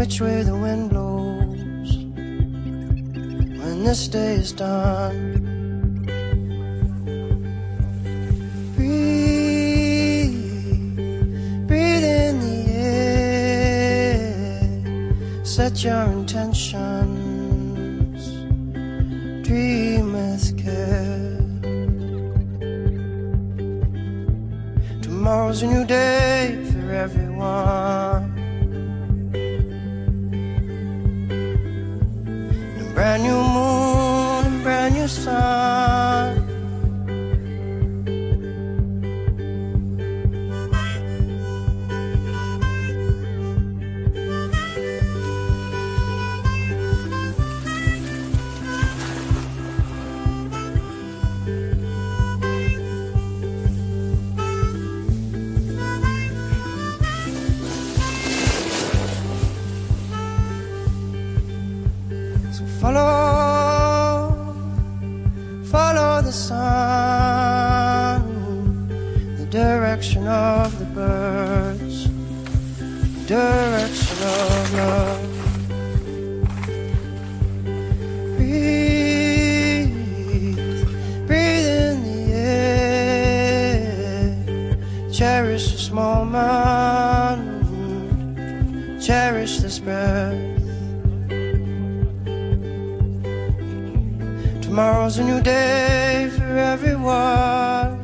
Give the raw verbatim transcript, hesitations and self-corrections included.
which way the wind blows when this day is done. Breathe, breathe in the air, set your intentions, dream with care. Tomorrow's a new day for everyone, and a brand new moon and brand new sun. Follow, follow the sun, the direction of the birds, the direction of love. Breathe, breathe in the air, cherish this moment, cherish this breath. Tomorrow's a new day for everyone.